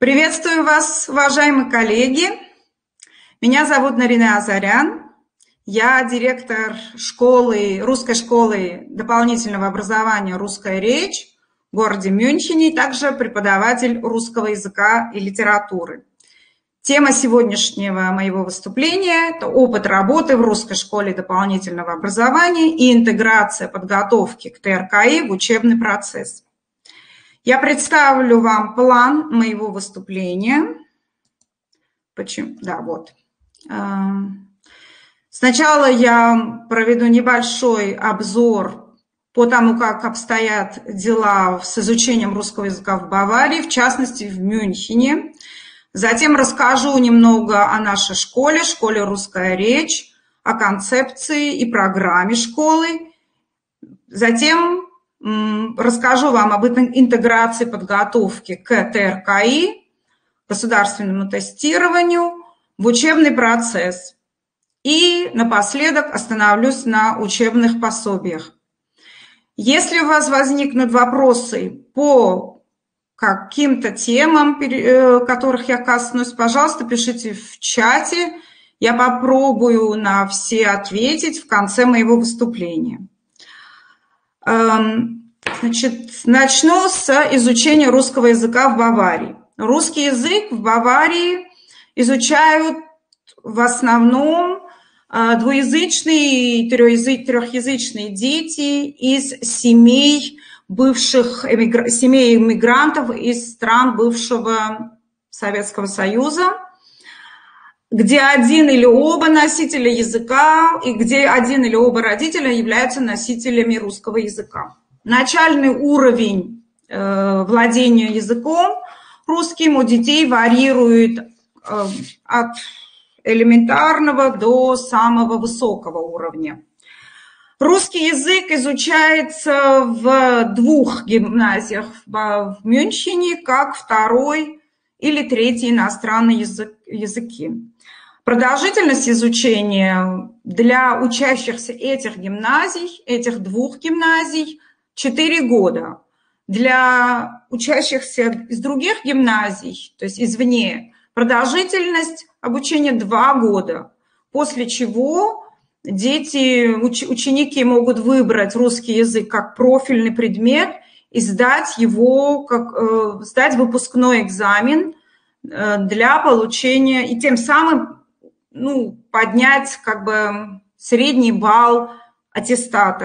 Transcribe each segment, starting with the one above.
Приветствую вас, уважаемые коллеги. Меня зовут Нарина Азарян. Я директор русской школы дополнительного образования «Русская речь» в городе Мюнхене, и также преподаватель русского языка и литературы. Тема сегодняшнего моего выступления – это опыт работы в русской школе дополнительного образования и интеграция подготовки к ТРКИ в учебный процесс. Я представлю вам план моего выступления. Сначала я проведу небольшой обзор по тому, как обстоят дела с изучением русского языка в Баварии, в частности в Мюнхене. Затем расскажу немного о нашей школе «Русская речь», о концепции и программе школы. Затем расскажу вам об интеграции подготовки к ТРКИ, государственному тестированию, в учебный процесс. И напоследок остановлюсь на учебных пособиях. Если у вас возникнут вопросы по каким-то темам, которых я коснусь, пожалуйста, пишите в чате. Я попробую на все ответить в конце моего выступления. Начну с изучения русского языка в Баварии. Русский язык в Баварии изучают в основном двуязычные и трехязычные дети из семей иммигрантов из стран бывшего Советского Союза, где один или оба носителя языка и где один или оба родителя являются носителями русского языка. Начальный уровень владения языком русским у детей варьирует от элементарного до самого высокого уровня. Русский язык изучается в двух гимназиях в Мюнхене как второй или третий иностранный языки. Продолжительность изучения для учащихся этих двух гимназий, 4 года. Для учащихся из других гимназий, то есть извне, продолжительность обучения 2 года, после чего ученики могут выбрать русский язык как профильный предмет и сдать выпускной экзамен для получения, и тем самым поднять средний балл аттестата.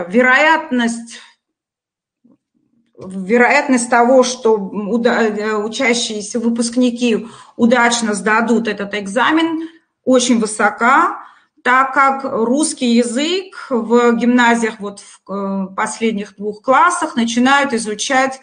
Вероятность того, что учащиеся выпускники удачно сдадут этот экзамен, очень высока, так как русский язык в гимназиях в последних 2 классах начинают изучать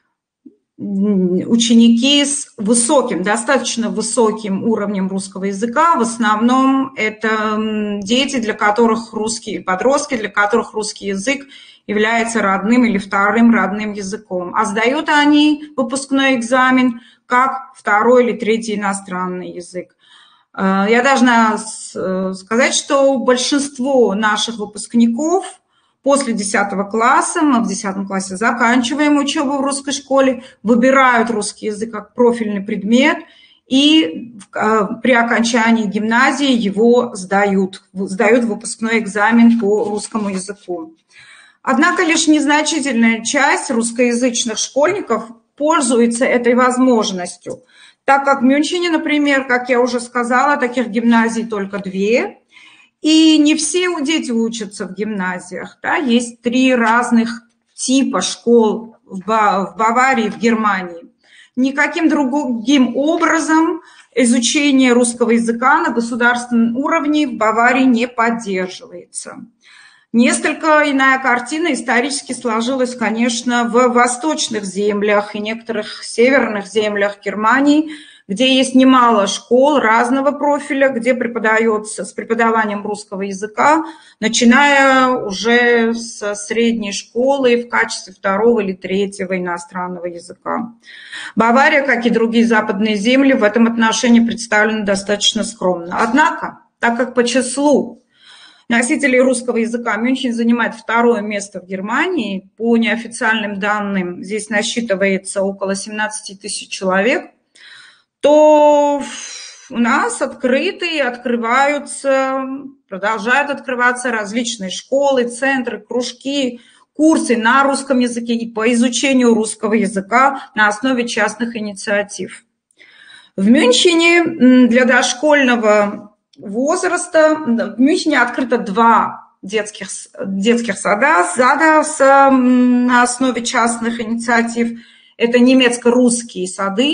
ученики с достаточно высоким уровнем русского языка. В основном это дети, подростки, для которых русский язык является родным или вторым родным языком. А сдают они выпускной экзамен как 2-й или 3-й иностранный язык. Я должна сказать, что большинство наших выпускников после 10 класса, мы в 10 классе заканчиваем учебу в русской школе, выбирают русский язык как профильный предмет и при окончании гимназии его сдают выпускной экзамен по русскому языку. Однако лишь незначительная часть русскоязычных школьников пользуется этой возможностью, так как в Мюнхене, например, как я уже сказала, таких гимназий только 2, и не все дети учатся в гимназиях. Да? Есть 3 разных типа школ в Баварии, в Германии. Никаким другим образом изучение русского языка на государственном уровне в Баварии не поддерживается. Несколько иная картина исторически сложилась, конечно, в восточных землях и некоторых северных землях Германии, где есть немало школ разного профиля, где преподается с преподаванием русского языка, начиная уже со средней школы в качестве 2-го или 3-го иностранного языка. Бавария, как и другие западные земли, в этом отношении представлена достаточно скромно. Однако, так как по числу носителей русского языка Мюнхен занимает 2-е место в Германии, по неофициальным данным здесь насчитывается около 17 тысяч человек, то у нас открыты и открываются, продолжают открываться различные школы, центры, кружки, курсы на русском языке и по изучению русского языка на основе частных инициатив. В Мюнхене для дошкольного возраста, в Мюнхене открыто 2 детских сада на основе частных инициатив. Это немецко-русские сады,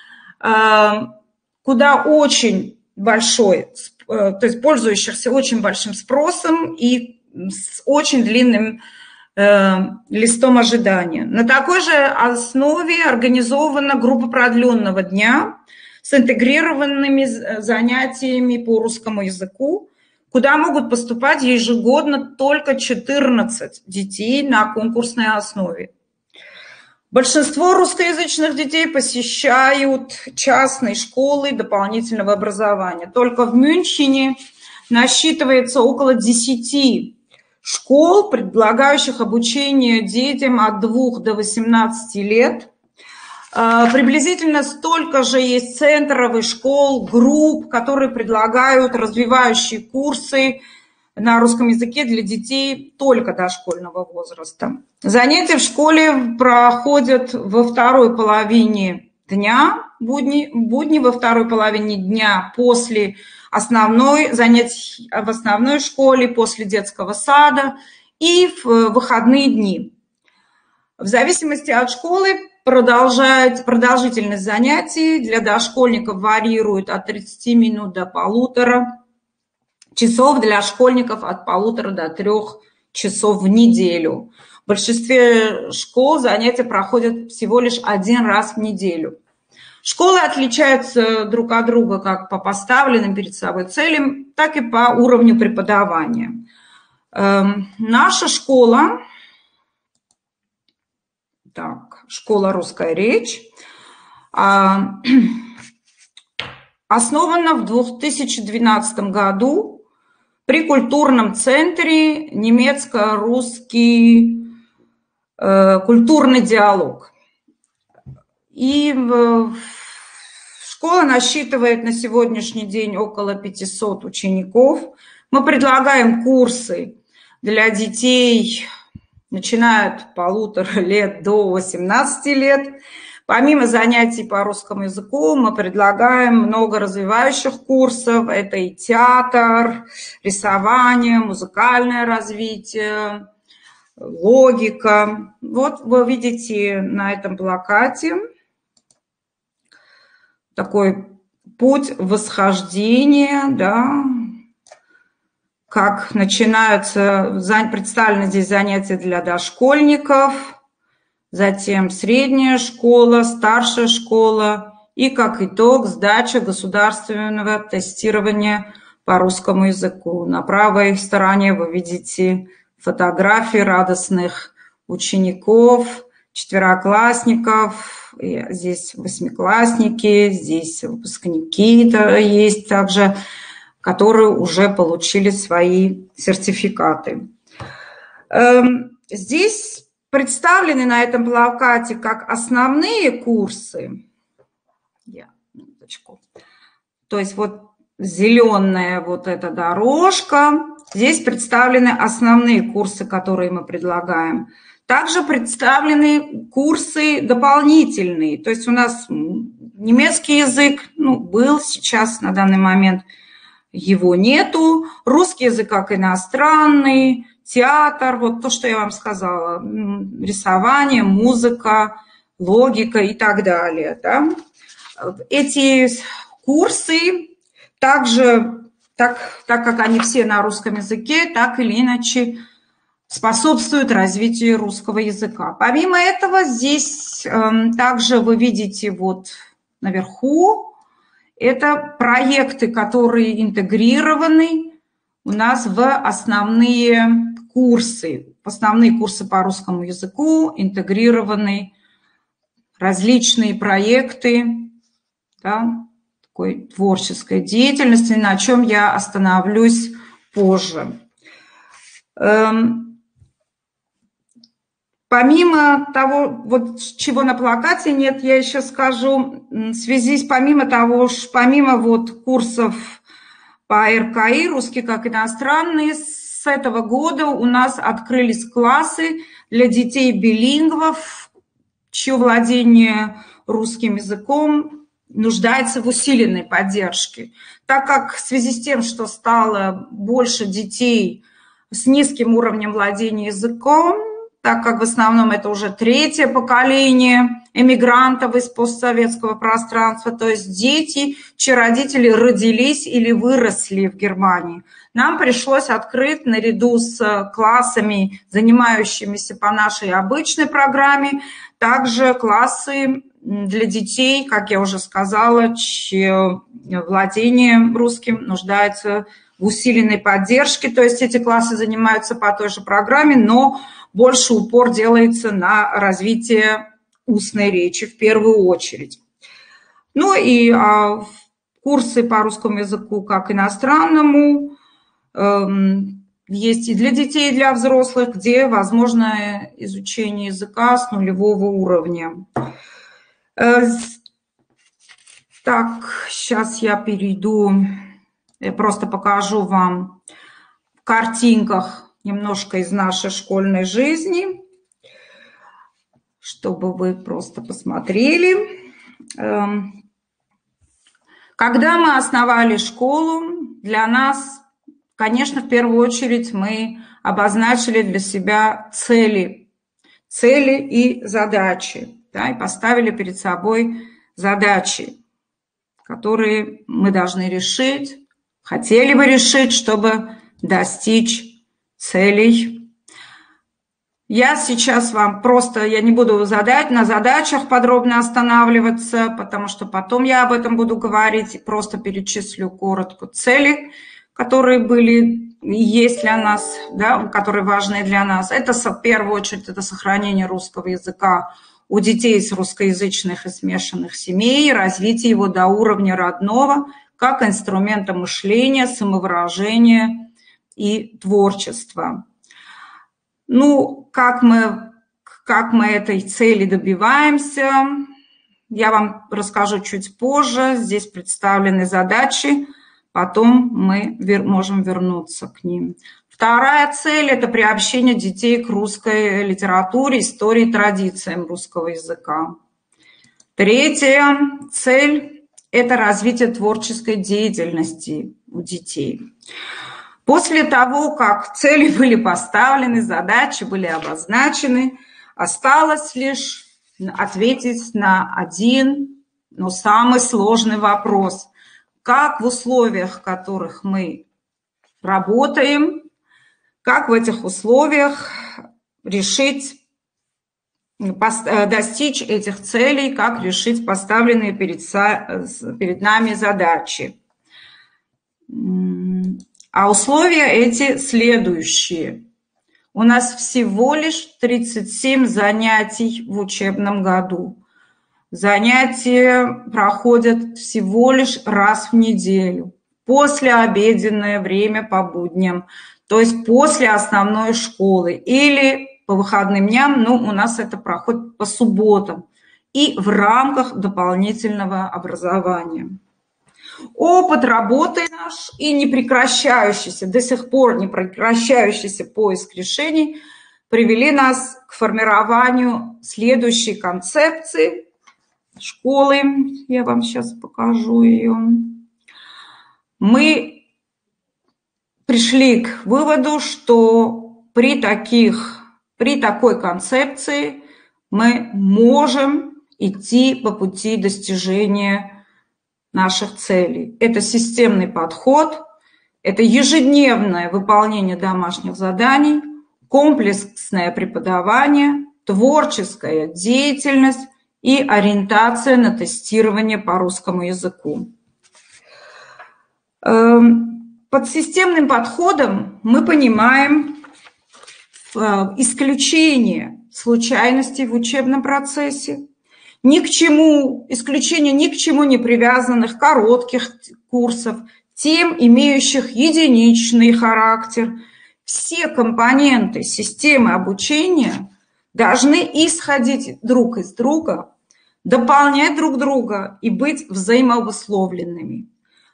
куда очень большой, то есть пользующихся очень большим спросом и с очень длинным листом ожидания. На такой же основе организована группа продленного дня с интегрированными занятиями по русскому языку, куда могут поступать ежегодно только 14 детей на конкурсной основе. Большинство русскоязычных детей посещают частные школы дополнительного образования. Только в Мюнхене насчитывается около 10 школ, предлагающих обучение детям от 2 до 18 лет. Приблизительно столько же есть центров и школ, групп, которые предлагают развивающие курсы на русском языке для детей только дошкольного возраста. Занятия в школе проходят во второй половине дня, будни во второй половине дня после занятий в основной школе, после детского сада и в выходные дни. В зависимости от школы продолжительность занятий для дошкольников варьирует от 30 минут до 1,5 часов, для школьников от 1,5 до 3 часов в неделю. В большинстве школ занятия проходят всего лишь 1 раз в неделю. Школы отличаются друг от друга как по поставленным перед собой целям, так и по уровню преподавания. Наша школа, школа «Русская речь», основана в 2012 году при культурном центре «Немецко-русский культурный диалог». И школа насчитывает на сегодняшний день около 500 учеников. Мы предлагаем курсы для детей, начиная от 1,5 лет до 18 лет. Помимо занятий по русскому языку, мы предлагаем много развивающих курсов. Это и театр, рисование, музыкальное развитие, логика. Вот вы видите на этом плакате такой путь восхождения, да, как начинаются, представлены здесь занятия для дошкольников, затем средняя школа, старшая школа и, как итог, сдача государственного тестирования по русскому языку. На правой стороне вы видите фотографии радостных учеников, 4-классников, здесь 8-классники, здесь выпускники есть также, которые уже получили свои сертификаты. Здесь представлены на этом плакате как основные курсы. То есть вот зеленая вот эта дорожка. Здесь представлены основные курсы, которые мы предлагаем. Также представлены курсы дополнительные. То есть у нас немецкий язык, был сейчас на данный момент, его нету. Русский язык как иностранный, театр, вот то, что я вам сказала, рисование, музыка, логика и так далее. Да? Эти курсы также, так как они все на русском языке, так или иначе способствуют развитию русского языка. Помимо этого, здесь также вы видите вот наверху, это проекты, которые интегрированы у нас в основные курсы по русскому языку, интегрированы различные проекты, да, такой творческой деятельности, на чем я остановлюсь позже. Помимо того, вот чего на плакате нет, я еще скажу, в связи с помимо вот курсов по РКИ, русский как иностранный, с этого года у нас открылись классы для детей-билингвов, чье владение русским языком нуждается в усиленной поддержке. Так как в связи с тем, что стало больше детей с низким уровнем владения языком, так как в основном это уже третье поколение эмигрантов из постсоветского пространства, то есть дети, чьи родители родились или выросли в Германии. Нам пришлось открыть наряду с классами, занимающимися по нашей обычной программе, также классы для детей, как я уже сказала, чье владение русским нуждается в усиленной поддержке. То есть эти классы занимаются по той же программе, но больше упор делается на развитие устной речи в первую очередь. Ну и курсы по русскому языку как иностранному есть и для детей, и для взрослых, где возможно изучение языка с нулевого уровня. Так, сейчас я перейду, я просто покажу вам в картинках немножко из нашей школьной жизни, чтобы вы просто посмотрели. Когда мы основали школу, для нас, конечно, в первую очередь мы обозначили для себя цели и задачи, да, и поставили перед собой задачи, которые мы должны решить, хотели бы решить, чтобы достичь целей. Я сейчас вам я не буду на задачах подробно останавливаться, потому что потом я об этом буду говорить, просто перечислю коротко цели, которые были и есть для нас, да, которые важны для нас. Это в первую очередь это сохранение русского языка у детей из русскоязычных и смешанных семей, развитие его до уровня родного, как инструмента мышления, самовыражения и творчества. Ну, как мы этой цели добиваемся, я вам расскажу чуть позже. Здесь представлены задачи, потом мы можем вернуться к ним. Вторая цель – это приобщение детей к русской литературе, истории, традициям русского языка. Третья цель – это развитие творческой деятельности у детей. После того, как цели были поставлены, задачи были обозначены, осталось лишь ответить на один, но самый сложный вопрос. Как в условиях, в которых мы работаем, как в этих условиях достичь этих целей, как решить поставленные перед нами задачи. А условия эти следующие. У нас всего лишь 37 занятий в учебном году. Занятия проходят всего лишь раз в неделю, после обеденное время по будням, то есть после основной школы или по выходным дням, но у нас это проходит по субботам и в рамках дополнительного образования. Опыт работы наш и до сих пор не прекращающийся поиск решений привели нас к формированию следующей концепции школы. Я вам сейчас покажу ее. Мы пришли к выводу, что при такой концепции мы можем идти по пути достижения наших целей. Это системный подход, это ежедневное выполнение домашних заданий, комплексное преподавание, творческая деятельность и ориентация на тестирование по русскому языку. Под системным подходом мы понимаем исключение случайностей в учебном процессе, исключение ни к чему не привязанных коротких курсов, тем, имеющих единичный характер. Все компоненты системы обучения должны исходить друг из друга, дополнять друг друга и быть взаимообусловленными.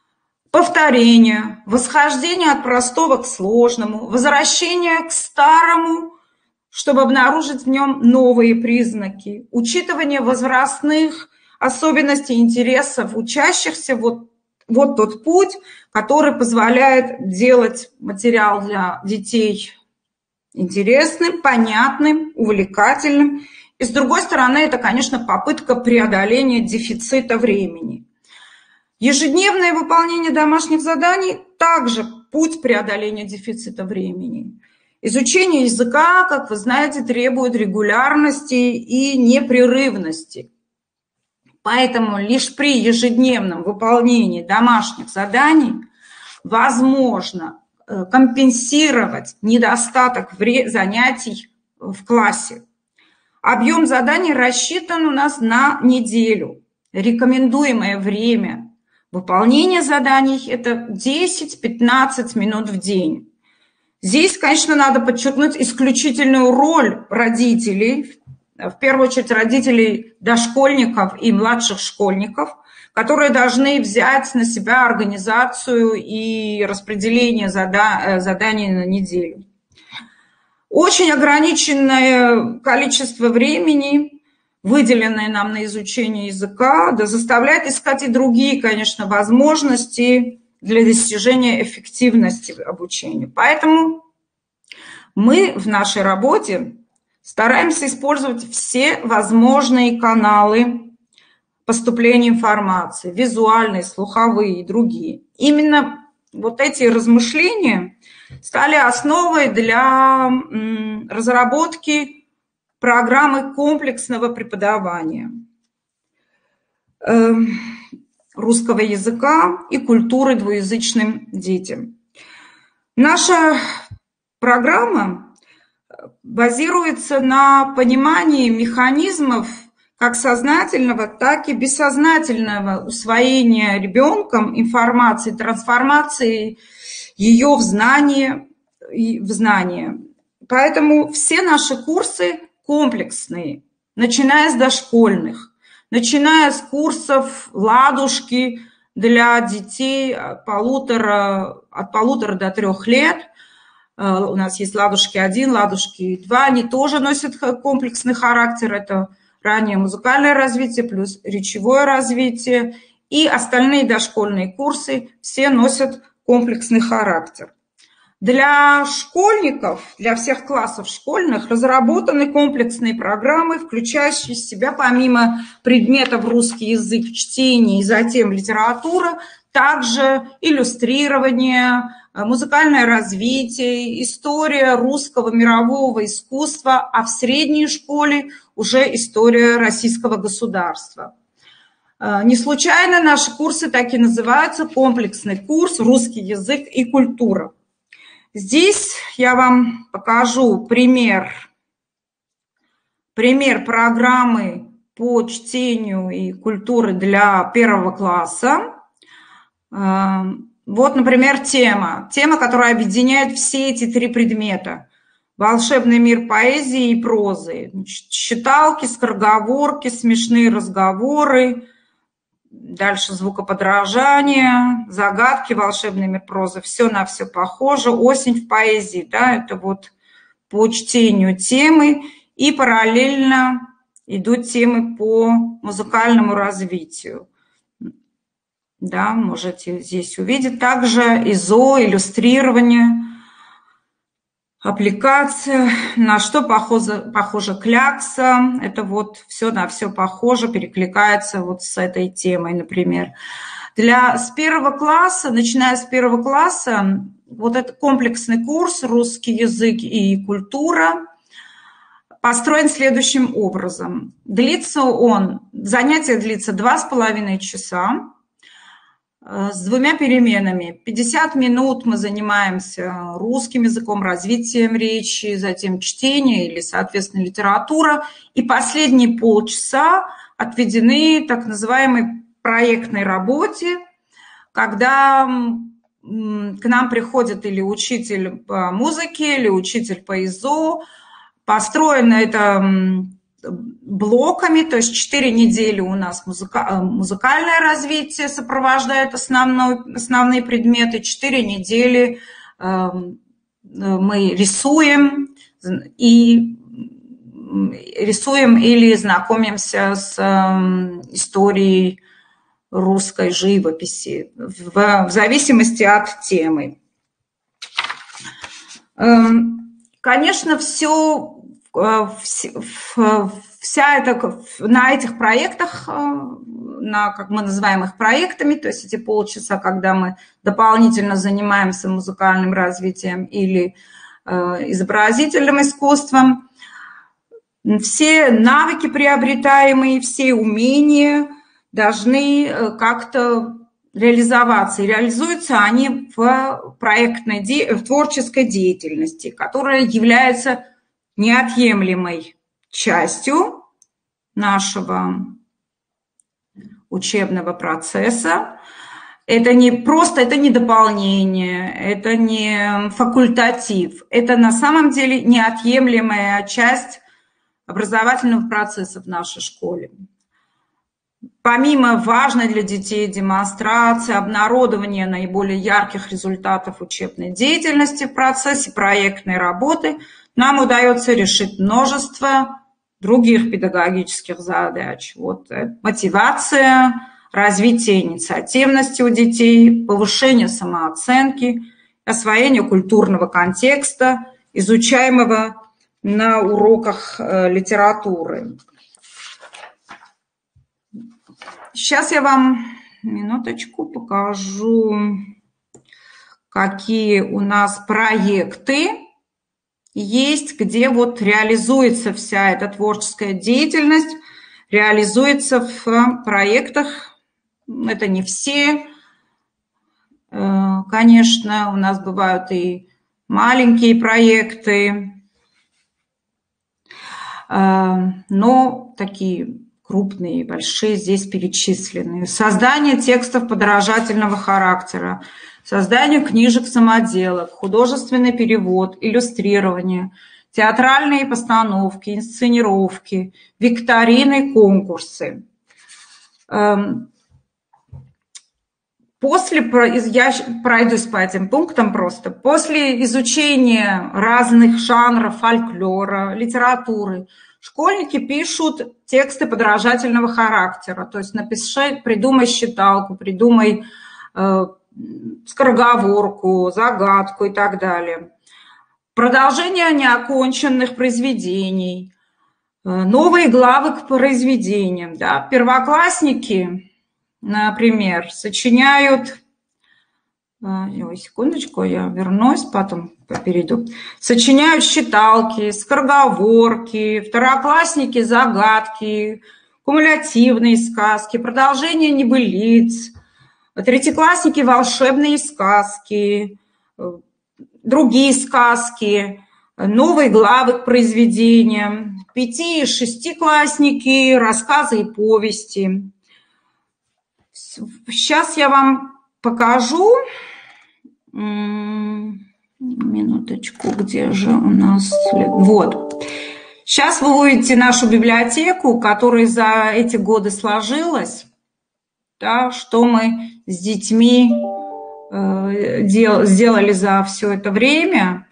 Повторение, восхождение от простого к сложному, возвращение к старому, чтобы обнаружить в нем новые признаки, учитывание возрастных особенностей, интересов учащихся, вот тот путь, который позволяет делать материал для детей интересным, понятным, увлекательным. И с другой стороны, это, конечно, попытка преодоления дефицита времени. Ежедневное выполнение домашних заданий также путь преодоления дефицита времени. Изучение языка, как вы знаете, требует регулярности и непрерывности. Поэтому лишь при ежедневном выполнении домашних заданий возможно компенсировать недостаток занятий в классе. Объем заданий рассчитан у нас на неделю. Рекомендуемое время выполнения заданий – это 10-15 минут в день. Здесь, конечно, надо подчеркнуть исключительную роль родителей, в первую очередь родителей дошкольников и младших школьников, которые должны взять на себя организацию и распределение заданий на неделю. Очень ограниченное количество времени, выделенное нам на изучение языка, заставляет искать и другие, конечно, возможности для достижения эффективности обучения. Поэтому мы в нашей работе стараемся использовать все возможные каналы поступления информации, визуальные, слуховые и другие. Именно вот эти размышления стали основой для разработки программы комплексного преподавания русского языка и культуры двуязычным детям. Наша программа базируется на понимании механизмов как сознательного, так и бессознательного усвоения ребенком информации, трансформации ее в знание. Поэтому все наши курсы комплексные, начиная с дошкольных, начиная с курсов «Ладушки» для детей от 1,5 до 3 лет. У нас есть «Ладушки-1», «Ладушки-2», они тоже носят комплексный характер. Это раннее музыкальное развитие плюс речевое развитие. И остальные дошкольные курсы все носят комплексный характер. Для школьников, для всех классов школьных разработаны комплексные программы, включающие в себя помимо предметов русский язык, чтение и затем литература, также иллюстрирование, музыкальное развитие, история русского мирового искусства, а в средней школе уже история российского государства. Не случайно наши курсы так и называются комплексный курс «Русский язык и культура». Здесь я вам покажу пример программы по чтению и культуре для 1 класса. Вот, например, тема, которая объединяет все эти 3 предмета. Волшебный мир поэзии и прозы. Считалки, скороговорки, смешные разговоры. Дальше звукоподражание, загадки, волшебный мир прозы. Все на все похоже. Осень в поэзии, да, это вот по чтению темы. И параллельно идут темы по музыкальному развитию. Да, можете здесь увидеть. Также ИЗО, иллюстрирование, аппликация. На что похожа клякса. Это вот все на все похоже, перекликается вот с этой темой, например. С 1 класса, начиная с 1 класса, вот этот комплексный курс «Русский язык и культура» построен следующим образом. Занятие длится 2,5 часа. С 2 переменами. 50 минут мы занимаемся русским языком, развитием речи, затем чтение или, соответственно, литература. И последние полчаса отведены так называемой проектной работе, когда к нам приходит или учитель по музыке, или учитель по ИЗО, Построено это блоками, то есть 4 недели у нас музыкальное развитие сопровождает основные предметы, 4 недели мы рисуем или знакомимся с историей русской живописи в зависимости от темы. Конечно, на этих проектах, как мы называем их проектами, то есть эти полчаса, когда мы дополнительно занимаемся музыкальным развитием или изобразительным искусством, все навыки приобретаемые, все умения должны как-то реализоваться. И реализуются они в творческой деятельности, которая является неотъемлемой частью нашего учебного процесса. Это не дополнение, это не факультатив, это на самом деле неотъемлемая часть образовательного процесса в нашей школе. Помимо важной для детей демонстрации, обнародования наиболее ярких результатов учебной деятельности в процессе проектной работы, нам удается решить множество других педагогических задач. Мотивация, развитие инициативности у детей, повышение самооценки, освоение культурного контекста, изучаемого на уроках литературы. Сейчас я вам минуточку покажу, какие у нас проекты есть, где реализуется вся эта творческая деятельность, реализуется в проектах. Это не все. Конечно, у нас бывают и маленькие проекты, но такие крупные, большие здесь перечислены. Создание текстов подражательного характера, создание книжек-самоделок, художественный перевод, иллюстрирование, театральные постановки, инсценировки, викторины, конкурсы. Я пройдусь по этим пунктам просто. После изучения разных жанров фольклора, литературы, школьники пишут тексты подражательного характера, то есть придумай считалку, придумай скороговорку, загадку и так далее. Продолжение неоконченных произведений, новые главы к произведениям. Да? Первоклассники, например, сочиняют... Секундочку, я вернусь, потом перейду. Сочиняют считалки, скороговорки, второклассники загадки, кумулятивные сказки, продолжение небылиц, третьеклассники волшебные сказки, другие сказки, новые главы к произведениям, 5- и 6-классники рассказы и повести. Сейчас я вам покажу. Минуточку, где же у нас... Сейчас вы увидите нашу библиотеку, которая за эти годы сложилась, да, что мы с детьми сделали за все это время.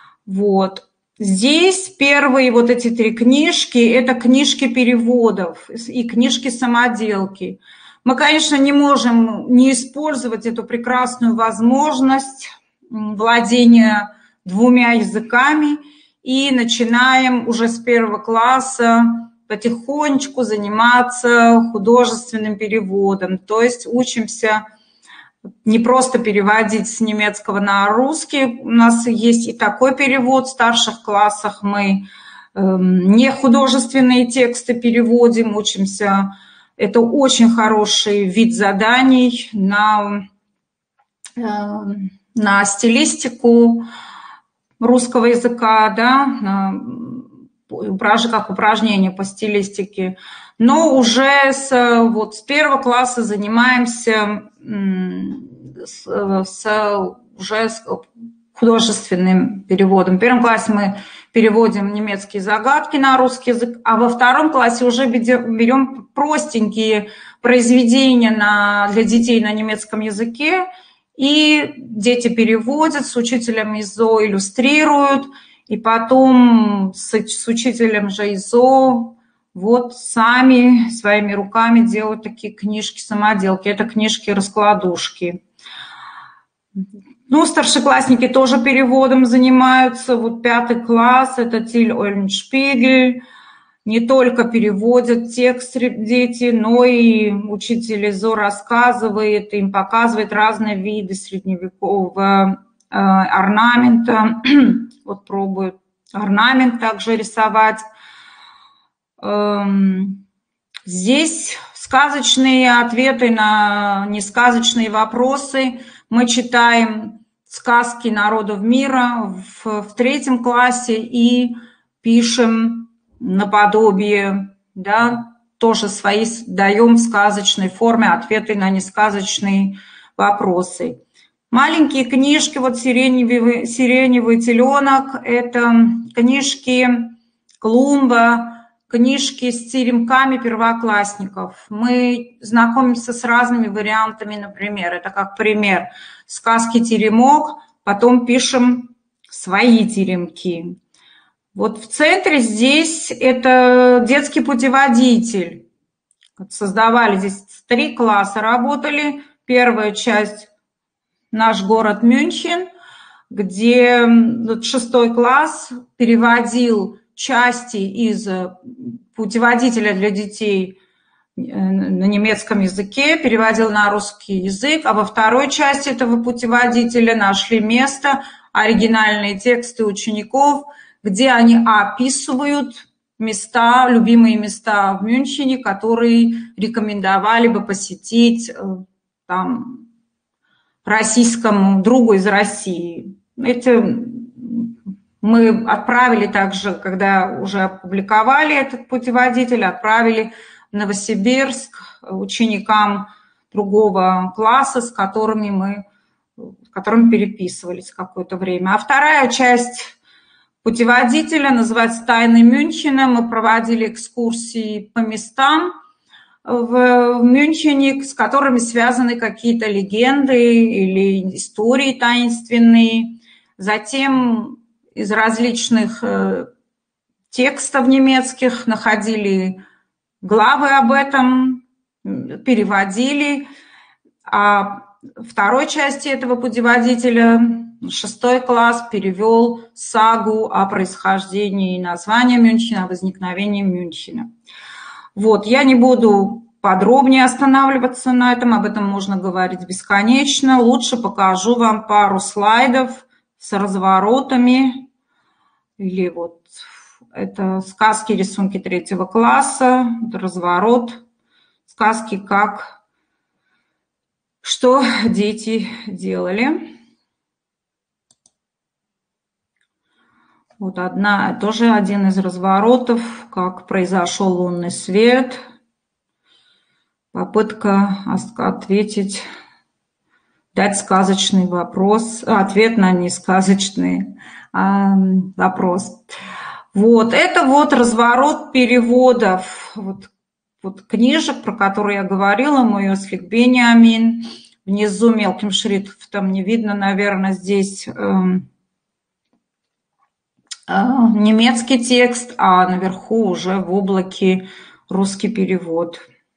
Здесь первые эти 3 книжки, это книжки переводов и книжки самоделки. Мы, конечно, не можем не использовать эту прекрасную возможность владения 2 языками и начинаем уже с 1 класса потихонечку заниматься художественным переводом. То есть учимся не просто переводить с немецкого на русский. У нас есть и такой перевод. В старших классах мы не художественные тексты переводим, учимся. Это очень хороший вид заданий на стилистику русского языка, да, как упражнение по стилистике. Но уже с 1 класса занимаемся уже с художественным переводом. В первом классе мы переводим немецкие загадки на русский язык, а во втором классе уже берем простенькие произведения для детей на немецком языке, и дети переводят, с учителем ИЗО иллюстрируют, и потом с учителем же ИЗО вот сами своими руками делают такие книжки-самоделки. Это книжки-раскладушки. Ну, старшеклассники тоже переводом занимаются. Вот 5 класс, это Тиль Ойленшпигель. Не только переводят текст дети, но и учитель ИЗО рассказывает, им показывает разные виды средневекового орнамента. Вот пробуют орнамент также рисовать. Здесь сказочные ответы на несказочные вопросы. Мы читаем сказки народов мира в 3 классе и пишем наподобие, да, тоже свои даем в сказочной форме ответы на несказочные вопросы. Маленькие книжки, вот «Сиреневый теленок», это книжки Клумба, книжки с теремками первоклассников. Мы знакомимся с разными вариантами, например, это как пример сказки «Теремок», потом пишем свои теремки. Вот в центре здесь это детский путеводитель. Создавали здесь 3 класса, работали. Первая часть «Наш город Мюнхен», где 6 класс переводил части из путеводителя для детей на немецком языке, переводил на русский язык, а во второй части этого путеводителя нашли место, оригинальные тексты учеников, где они описывают места, любимые места в Мюнхене, которые рекомендовали бы посетить там российскому другу из России. Это мы отправили также, когда уже опубликовали этот путеводитель, отправили в Новосибирск ученикам другого класса, с которыми переписывались какое-то время. А вторая часть путеводителя называется «Тайны Мюнхена». Мы проводили экскурсии по местам в Мюнхене, с которыми связаны какие-то легенды или истории таинственные. Затем из различных текстов немецких находили главы об этом, переводили. А второй части этого путеводителя 6 класс перевел сагу о происхождении и названии Мюнхена, о возникновении Мюнхена. Вот, я не буду подробнее останавливаться на этом, об этом можно говорить бесконечно. Лучше покажу вам пару слайдов с разворотами. Или вот это сказки, рисунки 3 класса, разворот, сказки, что дети делали. Вот тоже один из разворотов, как произошел лунный свет. Попытка ответить, дать сказочный ответ на несказочный вопрос. Вот, это вот разворот переводов вот книжек, про которые я говорила, мой Йослик Бениамин. Внизу мелким шрифтом не видно, наверное, здесь немецкий текст, а наверху уже в облаке русский перевод.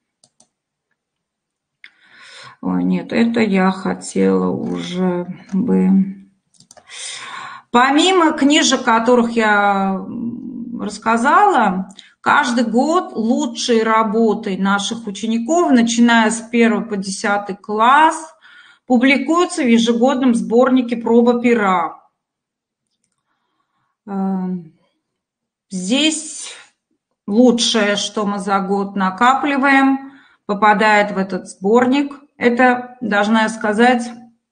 Ой, нет, это я хотела уже бы... Помимо книжек, о которых я рассказала, каждый год лучшие работы наших учеников, начиная с 1 по 10 класс, публикуются в ежегодном сборнике «Проба пера». Здесь лучшее, что мы за год накапливаем, попадает в этот сборник. Это, должна я сказать,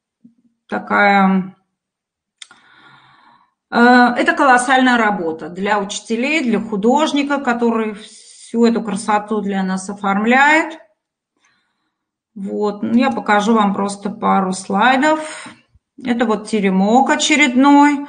это колоссальная работа для учителей, для художника, который всю эту красоту для нас оформляет. Вот, я покажу вам просто пару слайдов. Это вот теремок очередной.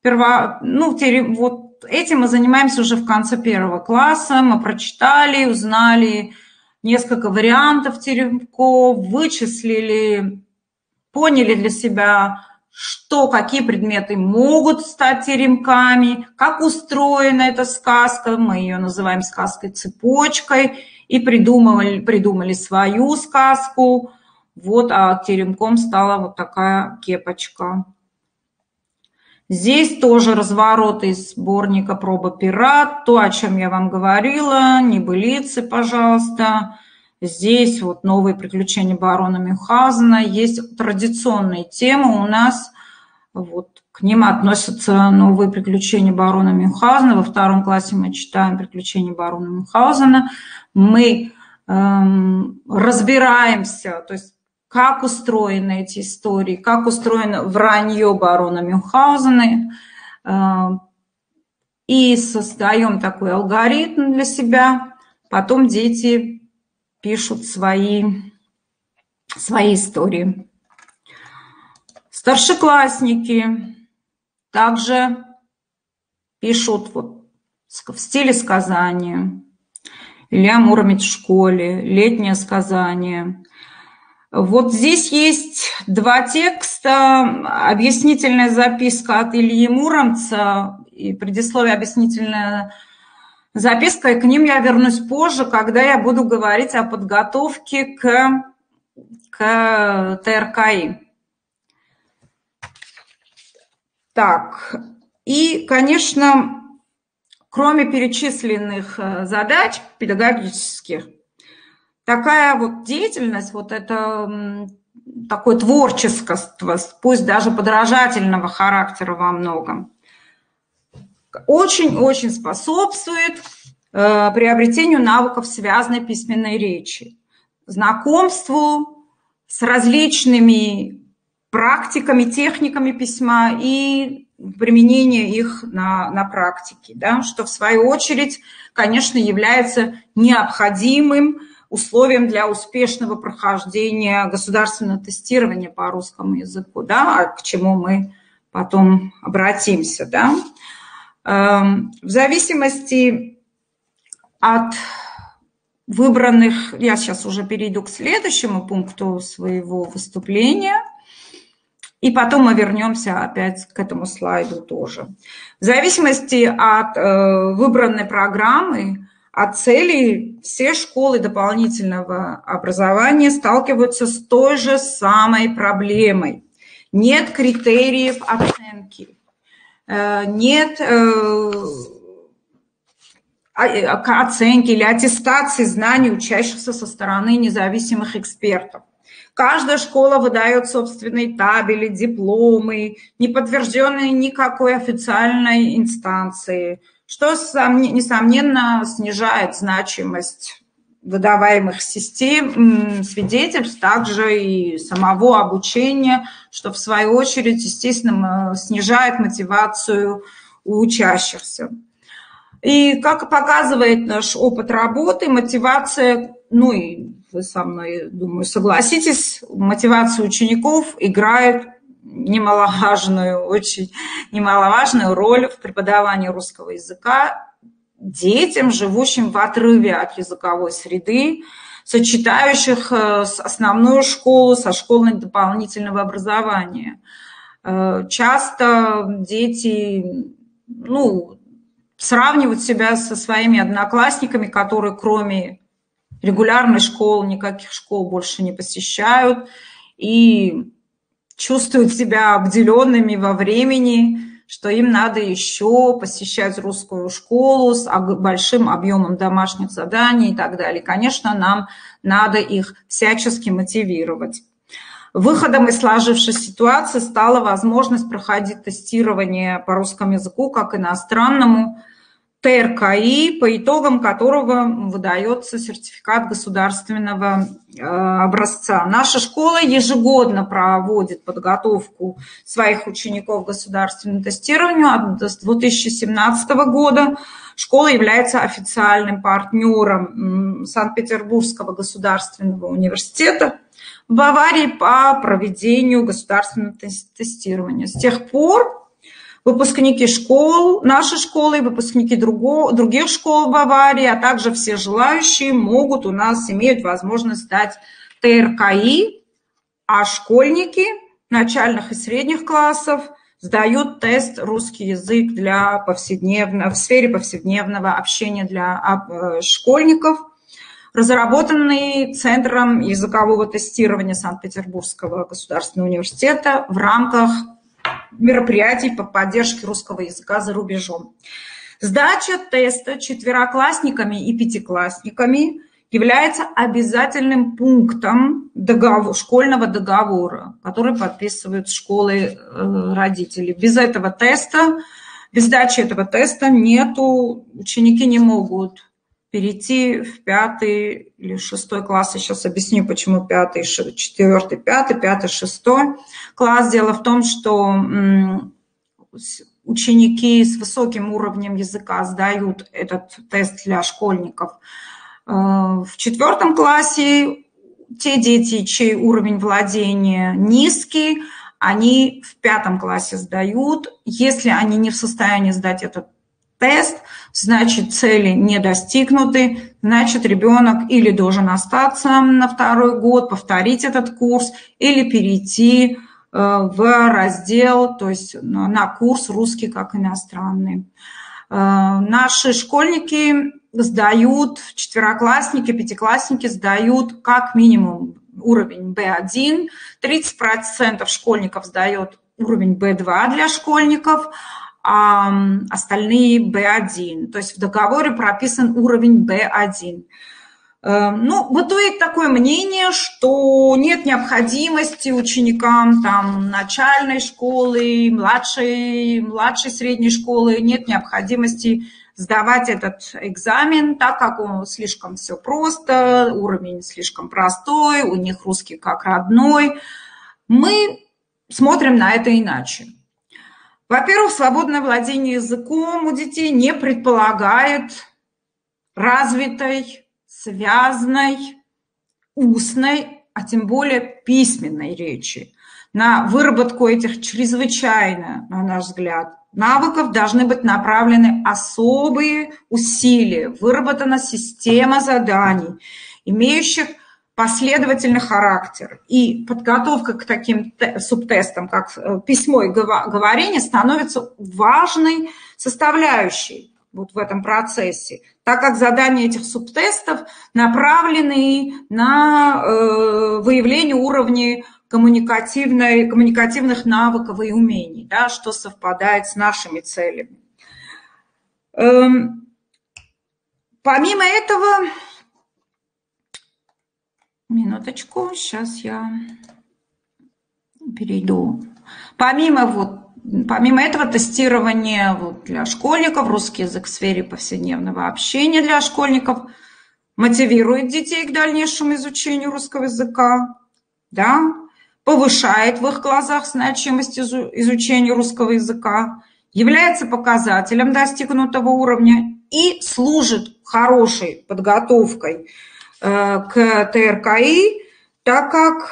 Вот этим мы занимаемся уже в конце 1 класса. Мы прочитали, узнали несколько вариантов теремков, вычислили, поняли для себя, какие предметы могут стать теремками, как устроена эта сказка. Мы ее называем сказкой-цепочкой и придумали свою сказку. Вот, а теремком стала вот такая кепочка. Здесь тоже разворот из сборника «Проба пера», то, о чем я вам говорила, небылицы, пожалуйста. Здесь вот новые приключения барона Мюнхгаузена. Есть традиционные темы у нас, вот к ним относятся новые приключения барона Мюнхгаузена. Во 2 классе мы читаем приключения барона Мюнхгаузена. Мы разбираемся, то есть как устроены эти истории, как устроено вранье барона Мюнхгаузена, и создаем такой алгоритм для себя. Потом дети пишут свои истории. Старшеклассники также пишут вот в стиле сказания. Илья Муромец в школе, летнее сказание. Вот здесь есть 2 текста. Объяснительная записка от Ильи Муромца и предисловие объяснительная записка. И к ним я вернусь позже, когда я буду говорить о подготовке к ТРКИ. Так, и, конечно, кроме перечисленных задач педагогических, такая вот деятельность, вот это такое творчество, пусть даже подражательного характера во многом, очень-очень способствует приобретению навыков связанной письменной речи, знакомству с различными практиками, техниками письма и применение их на практике, да, что в свою очередь, конечно, является необходимым условием для успешного прохождения государственного тестирования по русскому языку, да, к чему мы потом обратимся. Да. В зависимости от выбранных, я сейчас уже перейду к следующему пункту своего выступления, и потом мы вернемся опять к этому слайду тоже. В зависимости от выбранной программы, от целей, все школы дополнительного образования сталкиваются с той же самой проблемой. Нет критериев оценки, нет оценки или аттестации знаний учащихся со стороны независимых экспертов. Каждая школа выдает собственные табели, дипломы, не подтвержденные никакой официальной инстанции, что, несомненно, снижает значимость выдаваемых систем, свидетельств, также и самого обучения, что, в свою очередь, естественно, снижает мотивацию у учащихся. И, как показывает наш опыт работы, мотивация, ну и вы со мной, думаю, согласитесь, мотивация учеников играет очень немаловажную роль в преподавании русского языка детям, живущим в отрыве от языковой среды, сочетающих основную школу со школой дополнительного образования. Часто дети, сравнивают себя со своими одноклассниками, которые кроме регулярной школы никаких школ больше не посещают и чувствуют себя обделенными во времени, что им надо еще посещать русскую школу с большим объемом домашних заданий и так далее. Конечно, нам надо их всячески мотивировать. Выходом из сложившейся ситуации стала возможность проходить тестирование по русскому языку как иностранному, ТРКИ, по итогам которого выдается сертификат государственного образца. Наша школа ежегодно проводит подготовку своих учеников к государственному тестированию. С 2017 года школа является официальным партнером Санкт-Петербургского государственного университета в Баварии по проведению государственного тестирования. С тех пор выпускники школ, нашей школы, выпускники других школ в Баварии, а также все желающие могут у нас иметь возможность сдать ТРКИ, а школьники начальных и средних классов сдают тест русский язык в сфере повседневного общения для школьников, разработанный Центром языкового тестирования Санкт-Петербургского государственного университета в рамках мероприятий по поддержке русского языка за рубежом. Сдача теста четвероклассниками и пятиклассниками является обязательным пунктом школьного договора, который подписывают школы родители. Без этого теста, без сдачи этого теста ученики не могут перейти в 5 или 6 класс. Я сейчас объясню, почему 5, 4, 5, 5, 6 класс. Дело в том, что ученики с высоким уровнем языка сдают этот тест для школьников. В 4 классе те дети, чей уровень владения низкий, они в 5 классе сдают. Если они не в состоянии сдать этот тест, значит, цели не достигнуты, значит, ребенок или должен остаться на 2-й год, повторить этот курс, или перейти в раздел, то есть на курс русский как иностранный. Наши школьники сдают, четвероклассники, пятиклассники сдают как минимум уровень B1, 30% школьников сдает уровень B2 для школьников, а остальные B1. То есть в договоре прописан уровень B1. Бытует такое мнение, что нет необходимости ученикам начальной школы, младшей средней школы, нет необходимости сдавать этот экзамен, так как он слишком все просто, уровень слишком простой, у них русский как родной. Мы смотрим на это иначе. Во-первых, свободное владение языком у детей не предполагает развитой, связной, устной, а тем более письменной речи. На выработку этих чрезвычайно, на наш взгляд, навыков должны быть направлены особые усилия. Выработана система заданий, имеющих последовательный характер. И подготовка к таким субтестам, как письмо и говорение, становится важной составляющей в этом процессе, так как задания этих субтестов направлены на выявление уровней коммуникативных навыков и умений, что совпадает с нашими целями. Помимо этого, минуточку, сейчас я перейду. Помимо этого, тестирование для школьников, русский язык в сфере повседневного общения для школьников мотивирует детей к дальнейшему изучению русского языка, повышает в их глазах значимость изучения русского языка, является показателем достигнутого уровня и служит хорошей подготовкой к ТРКИ, так как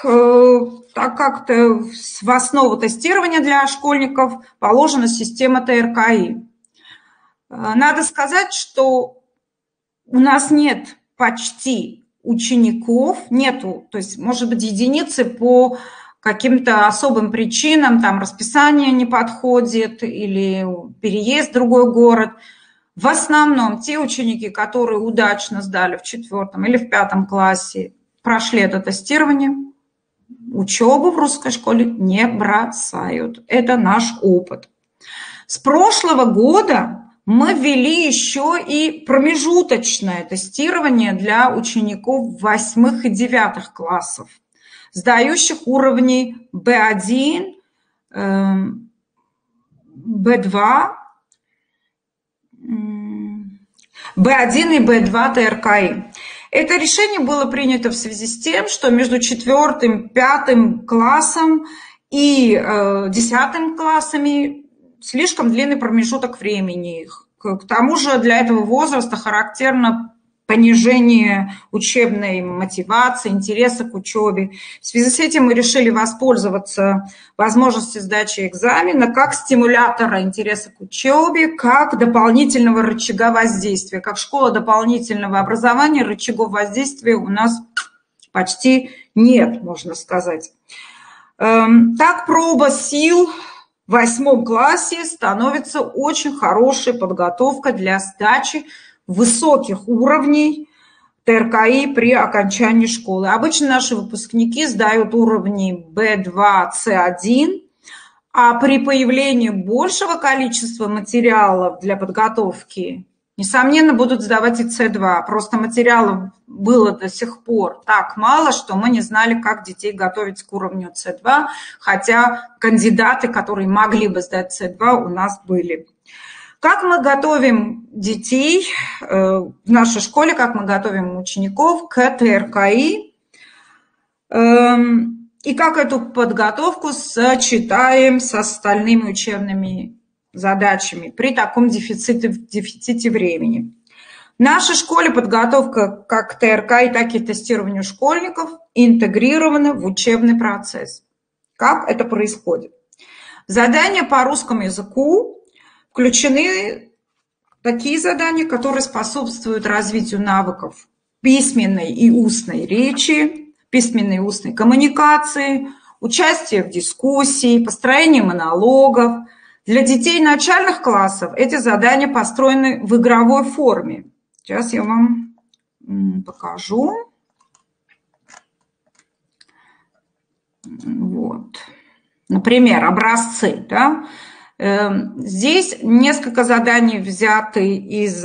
в основу тестирования для школьников положена система ТРКИ. Надо сказать, что у нас нет почти учеников, то есть, может быть, единицы по каким-то особым причинам, расписание не подходит или переезд в другой город. В основном те ученики, которые удачно сдали в 4 или в 5 классе, прошли это тестирование, учебу в русской школе не бросают. Это наш опыт. С прошлого года мы ввели еще и промежуточное тестирование для учеников 8 и 9 классов, сдающих уровни B1, B2, B1 и B2 ТРКИ. Это решение было принято в связи с тем, что между 4, 5 классом и 10 классами слишком длинный промежуток времени. К тому же для этого возраста характерно понижение учебной мотивации, интереса к учебе. В связи с этим мы решили воспользоваться возможностью сдачи экзамена как стимулятора интереса к учебе, как дополнительного рычага воздействия. Как школа дополнительного образования, рычагов воздействия у нас почти нет, можно сказать. Так, проба сил в 8 классе становится очень хорошей подготовкой для сдачи высоких уровней ТРКИ при окончании школы. Обычно наши выпускники сдают уровни B2, C1, а при появлении большего количества материалов для подготовки, несомненно, будут сдавать и C2. Просто материалов было до сих пор так мало, что мы не знали, как детей готовить к уровню C2, хотя кандидаты, которые могли бы сдать C2, у нас были. Как мы готовим детей в нашей школе, как мы готовим учеников к ТРКИ, и как эту подготовку сочетаем с остальными учебными задачами при таком дефиците времени. В нашей школе подготовка как к ТРКИ, так и тестированию школьников интегрирована в учебный процесс. Как это происходит? Задания по русскому языку включены такие задания, которые способствуют развитию навыков письменной и устной речи, письменной и устной коммуникации, участия в дискуссии, построения монологов. Для детей начальных классов эти задания построены в игровой форме. Сейчас я вам покажу. Вот. Например, образцы, да? Здесь несколько заданий взяты из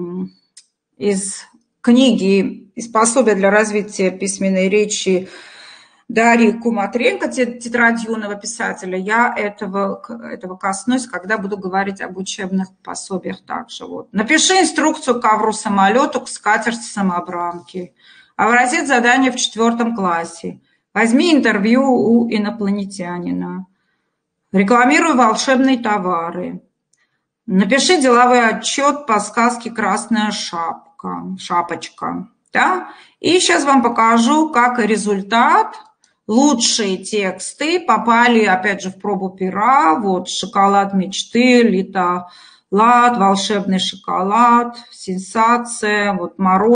книги, из пособия для развития письменной речи Дарьи Куматренко, тетрадь юного писателя. Я этого коснусь, когда буду говорить об учебных пособиях также. Вот. Напиши инструкцию к ковру-самолету, к скатерти-самобранке. Образец задания в 4 классе. Возьми интервью у инопланетянина. Рекламируй волшебные товары. Напиши деловой отчет по сказке «Красная шапочка». Да? И сейчас вам покажу, как результат. Лучшие тексты попали, опять же, в пробу пера. Вот «Шоколад мечты», «Литолад», «Волшебный шоколад», «Сенсация», вот «Мороз».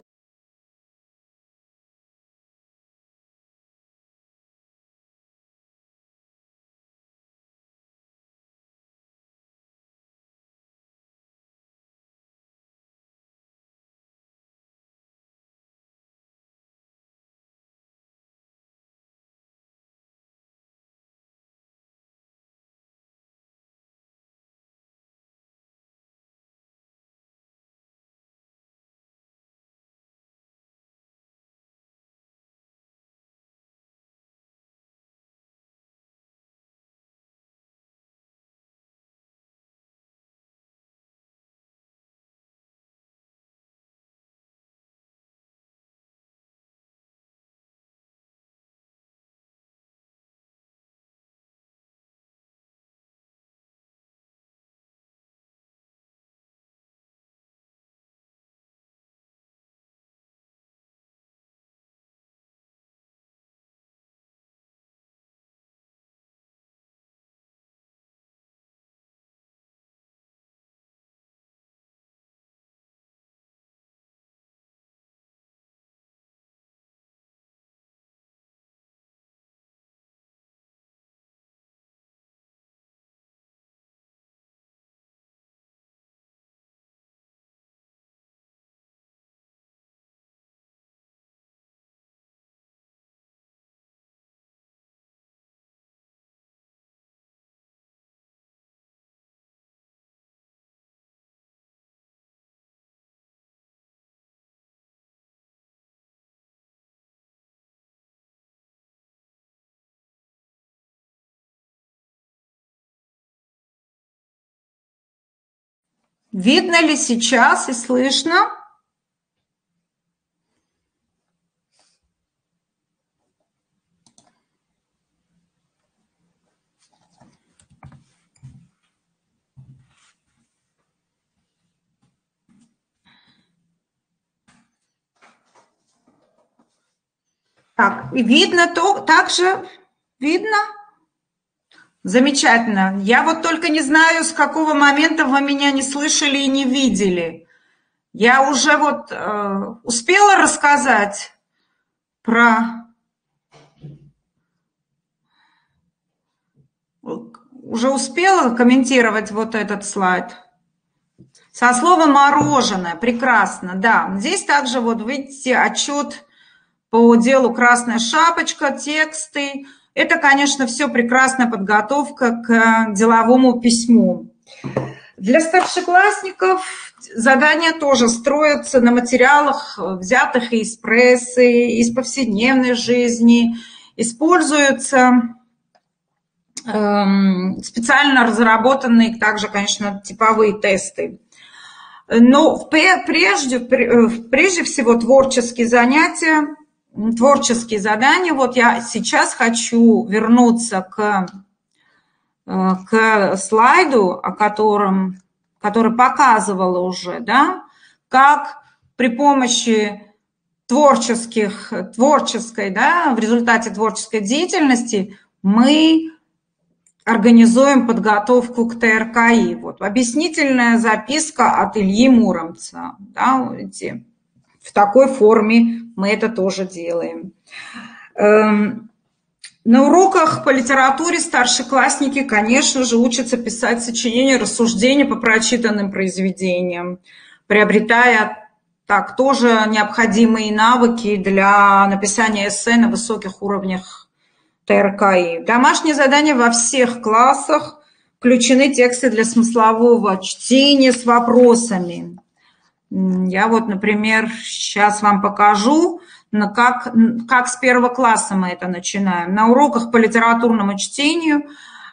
Видно ли сейчас и слышно? Так, и видно то, также видно? Замечательно. Я вот только не знаю, с какого момента вы меня не слышали и не видели. Я уже вот успела рассказать про... Уже успела комментировать вот этот слайд? Со словом «мороженое». Прекрасно, да. Здесь также вот видите отчет по делу «Красная шапочка», тексты. Это, конечно, все прекрасная подготовка к деловому письму. Для старшеклассников задания тоже строятся на материалах, взятых из прессы, из повседневной жизни. Используются специально разработанные также, конечно, типовые тесты. Но прежде всего творческие занятия, творческие задания. Вот я сейчас хочу вернуться к слайду, который показывала уже, да, как при помощи творческой, да, в результате творческой деятельности мы организуем подготовку к ТРКИ. Вот объяснительная записка от Ильи Муромца. Да, в такой форме мы это тоже делаем. На уроках по литературе старшеклассники, конечно же, учатся писать сочинения, рассуждения по прочитанным произведениям, приобретая так тоже необходимые навыки для написания эссе на высоких уровнях ТРКИ. Домашние задания во всех классах, включены тексты для смыслового чтения с вопросами. Я вот, например, сейчас вам покажу, как с первого класса мы это начинаем. На уроках по литературному чтению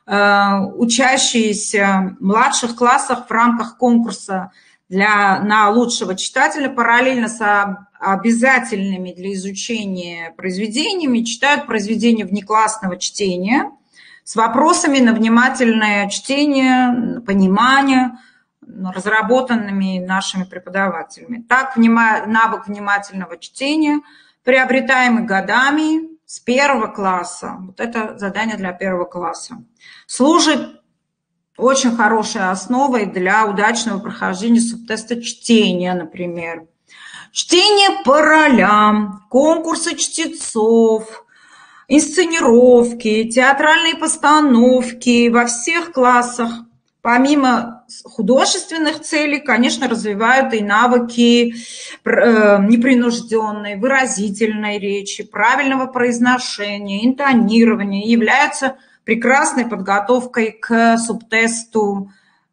учащиеся в младших классах в рамках конкурса на лучшего читателя параллельно с обязательными для изучения произведениями читают произведения внеклассного чтения с вопросами на внимательное чтение, на понимание, разработанными нашими преподавателями. Так, навык внимательного чтения, приобретаемый годами с первого класса, вот это задание для первого класса, служит очень хорошей основой для удачного прохождения субтеста чтения, например. Чтение по ролям, конкурсы чтецов, инсценировки, театральные постановки во всех классах. Помимо художественных целей, конечно, развивают и навыки непринужденной, выразительной речи, правильного произношения, интонирования, являются прекрасной подготовкой к субтесту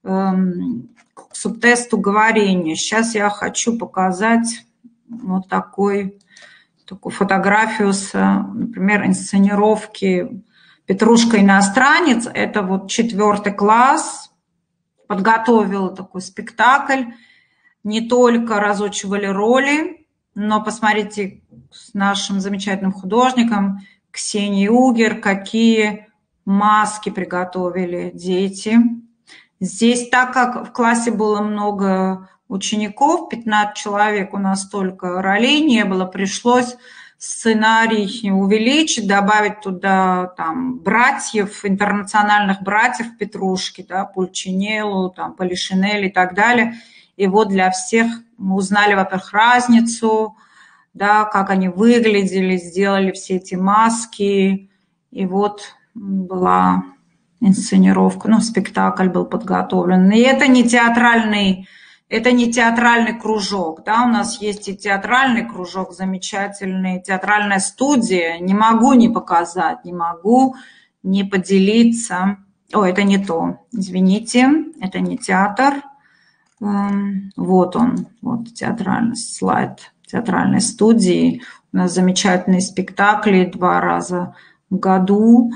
говорения. Сейчас я хочу показать вот такую фотографию с, например, инсценировки «Петрушка иностранец». Это вот 4 класс. Подготовила такой спектакль. Не только разучивали роли, но посмотрите с нашим замечательным художником Ксенией Угер, какие маски приготовили дети. Здесь, так как в классе было много учеников, 15 человек, у нас только ролей не было, пришлось сценарий увеличить, добавить туда там братьев, интернациональных братьев Петрушки, да, Пульчинеллу, там, Полишинелли и так далее. И вот для всех мы узнали, во-первых, разницу, да, как они выглядели, сделали все эти маски. И вот была инсценировка, спектакль был подготовлен. И это не театральный кружок, да, у нас есть и театральный кружок замечательный, театральная студия, не могу не показать, не могу не поделиться. Это не то, извините, это не театр. Вот он, вот театральный слайд театральной студии. У нас замечательные спектакли 2 раза в году.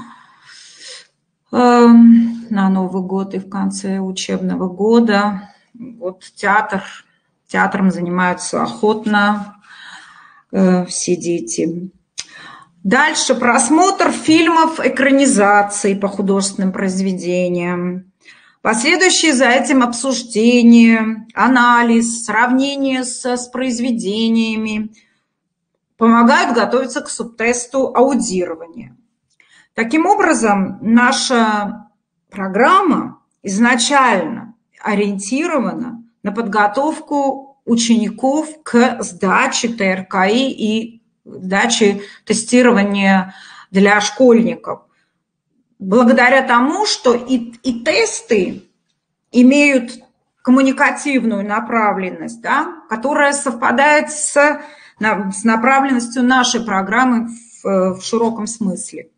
На Новый год и в конце учебного года. Вот театром занимаются охотно все дети. Дальше просмотр фильмов, экранизаций по художественным произведениям. Последующие за этим обсуждение, анализ, сравнение с произведениями. помогают готовиться к субтесту аудирования. Таким образом, наша программа изначально ориентирована на подготовку учеников к сдаче ТРКИ и сдаче тестирования для школьников. Благодаря тому, что и тесты имеют коммуникативную направленность, да, которая совпадает с направленностью нашей программы в широком смысле.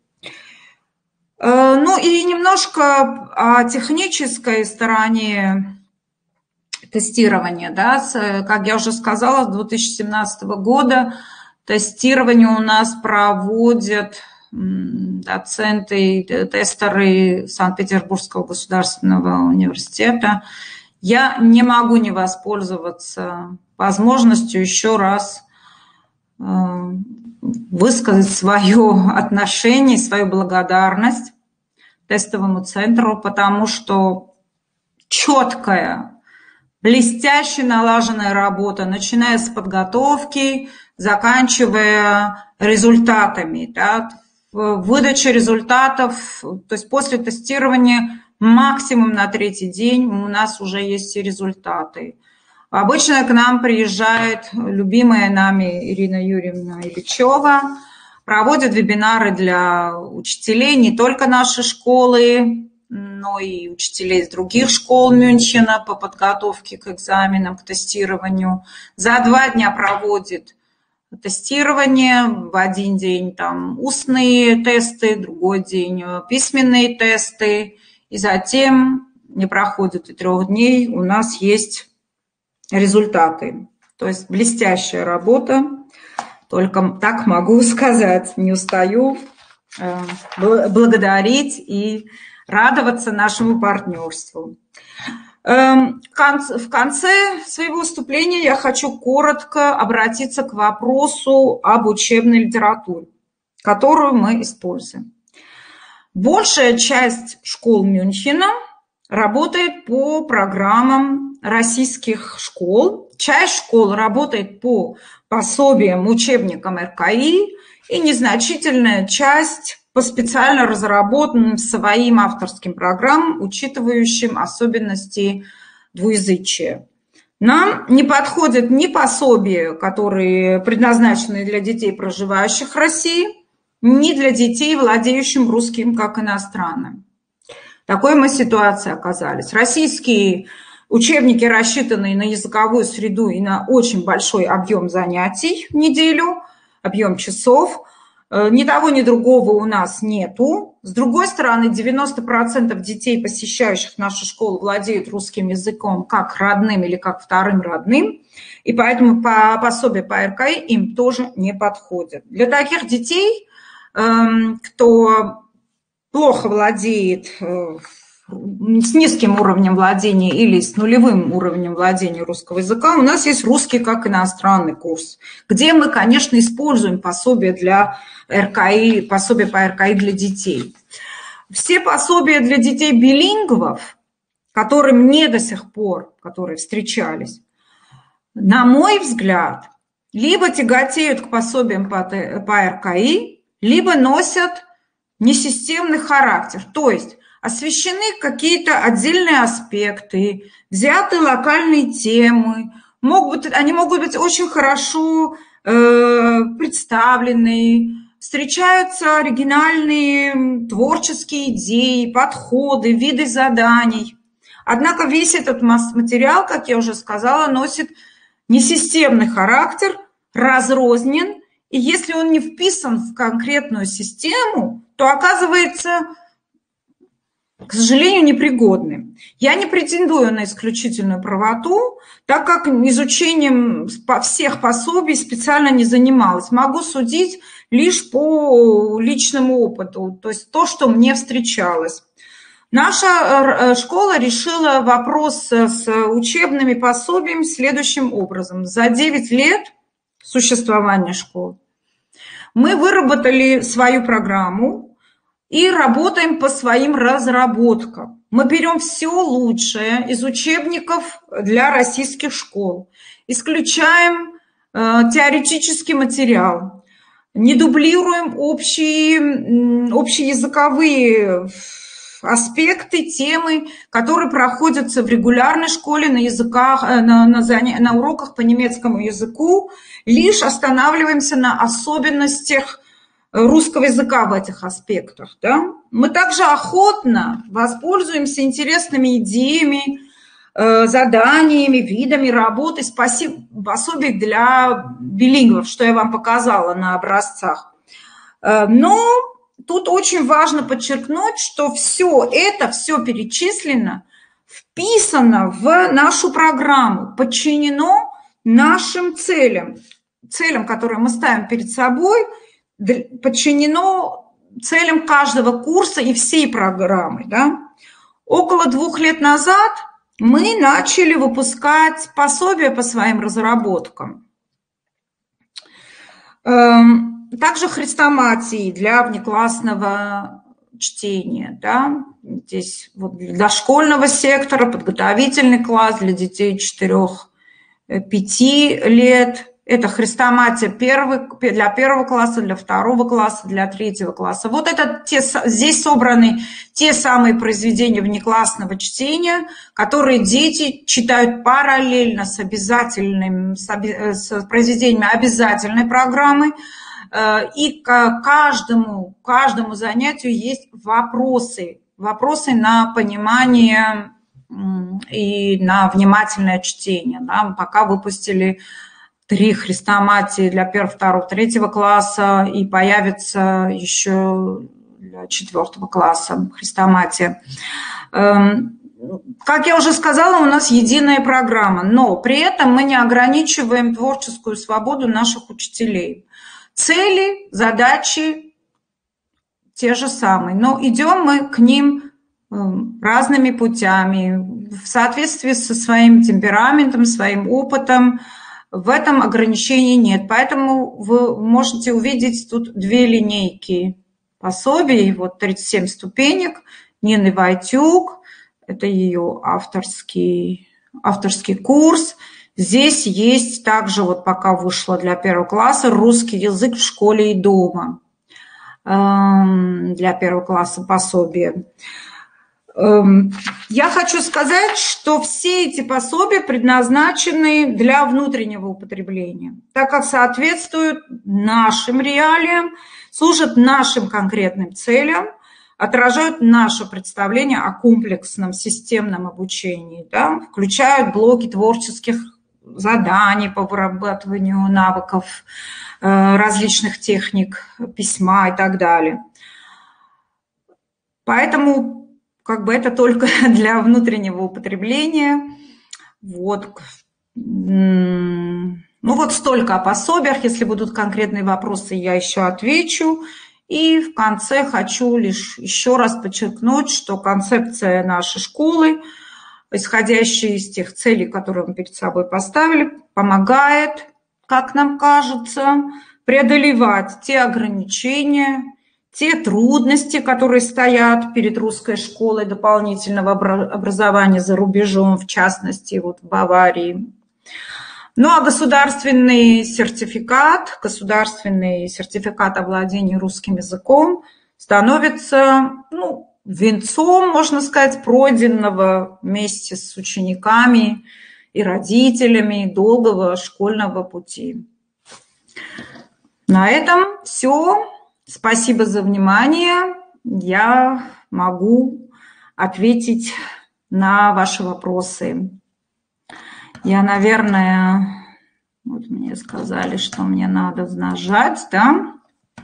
Ну и немножко о технической стороне тестирования. Да, как я уже сказала, с 2017 года тестирование у нас проводят доценты, тестеры Санкт-Петербургского государственного университета. Я не могу не воспользоваться возможностью еще раз высказать свое отношение, свою благодарность тестовому центру, потому что четкая, блестяще налаженная работа, начиная с подготовки, заканчивая результатами, да, выдача результатов, то есть после тестирования максимум на 3-й день у нас уже есть и результаты. Обычно к нам приезжает любимая нами Ирина Юрьевна Ильичева, проводит вебинары для учителей не только нашей школы, но и учителей из других школ Мюнхена по подготовке к экзаменам, к тестированию. За 2 дня проводит тестирование, в один день там устные тесты, другой день письменные тесты, и затем не проходит и 3 дней, у нас есть результаты. То есть блестящая работа, только так могу сказать, не устаю благодарить и радоваться нашему партнерству. В конце своего выступления я хочу коротко обратиться к вопросу об учебной литературе, которую мы используем. Большая часть школ Мюнхена работает по программам российских школ. Часть школ работает по пособиям, учебникам РКИ, и незначительная часть по специально разработанным своим авторским программам, учитывающим особенности двуязычия. Нам не подходят ни пособия, которые предназначены для детей, проживающих в России, ни для детей, владеющих русским как иностранным. В такой мы ситуации оказались. Российские учебники, рассчитанные на языковую среду и на очень большой объем занятий в неделю, объем часов. Ни того, ни другого у нас нету. С другой стороны, 90% детей, посещающих нашу школу, владеют русским языком как родным или как вторым родным, и поэтому пособия по РКИ им тоже не подходят. Для таких детей, кто плохо владеет, с низким уровнем владения или с нулевым уровнем владения русского языка, у нас есть русский как иностранный курс, где мы, конечно, используем пособия для РКИ, пособия по РКИ для детей. Все пособия для детей билингвов, которые мне до сих пор, которые встречались, на мой взгляд, либо тяготеют к пособиям по РКИ, либо носят несистемный характер, то есть освещены какие-то отдельные аспекты, взяты локальные темы, они могут быть очень хорошо представлены, встречаются оригинальные творческие идеи, подходы, виды заданий. Однако весь этот материал, как я уже сказала, носит несистемный характер, разрознен, и если он не вписан в конкретную систему, то оказывается, к сожалению, непригодным. Я не претендую на исключительную правоту, так как изучением всех пособий специально не занималась. Могу судить лишь по личному опыту, то есть то, что мне встречалось. Наша школа решила вопрос с учебными пособиями следующим образом. За 9 лет существования школы мы выработали свою программу и работаем по своим разработкам. Мы берем все лучшее из учебников для российских школ, исключаем теоретический материал, не дублируем общеязыковые аспекты, темы, которые проходятся в регулярной школе на языках, на уроках по немецкому языку, лишь останавливаемся на особенностях русского языка в этих аспектах. Да? Мы также охотно воспользуемся интересными идеями, заданиями, видами работы, пособий для билингвов, что я вам показала на образцах. Но тут очень важно подчеркнуть, что все это, все перечислено, вписано в нашу программу, подчинено нашим целям, которые мы ставим перед собой, подчинено целям каждого курса и всей программы. Да? Около 2 лет назад мы начали выпускать пособия по своим разработкам. Также хрестоматии для внеклассного чтения. Да? Здесь вот для дошкольного сектора, подготовительный класс для детей 4-5 лет. Это хрестоматия для 1 класса, для 2 класса, для 3 класса. Вот это здесь собраны те самые произведения внеклассного чтения, которые дети читают параллельно с произведениями обязательной программы. И к каждому занятию есть вопросы на понимание и на внимательное чтение. Да. Мы пока выпустили 3 хрестоматии для 1, 2, 3 класса, и появится еще для 4 класса хрестоматия. Как я уже сказала, у нас единая программа, но при этом мы не ограничиваем творческую свободу наших учителей. Цели, задачи те же самые, но идем мы к ним разными путями, в соответствии со своим темпераментом, своим опытом. В этом ограничений нет, поэтому вы можете увидеть тут 2 линейки пособий, вот 37 ступенек Нины Войтюк, это ее авторский курс. Здесь есть также, вот пока вышло для 1 класса, русский язык в школе и дома. Для 1 класса пособие. Я хочу сказать, что все эти пособия предназначены для внутреннего употребления, так как соответствуют нашим реалиям, служат нашим конкретным целям, отражают наше представление о комплексном системном обучении, да, включают блоки творческих заданий по вырабатыванию навыков, различных техник письма и так далее. Поэтому как бы это только для внутреннего употребления. Вот. Ну вот столько о пособиях. Если будут конкретные вопросы, я еще отвечу. И в конце хочу лишь еще раз подчеркнуть, что концепция нашей школы, исходящая из тех целей, которые мы перед собой поставили, помогает, как нам кажется, преодолевать те ограничения, те трудности, которые стоят перед русской школой дополнительного образования за рубежом, в частности, вот в Баварии. Ну а государственный сертификат овладения русским языком становится венцом, можно сказать, пройденного вместе с учениками и родителями долгого школьного пути. На этом все. Спасибо за внимание. Я могу ответить на ваши вопросы. Я, наверное, вот мне сказали, что мне надо нажать, да?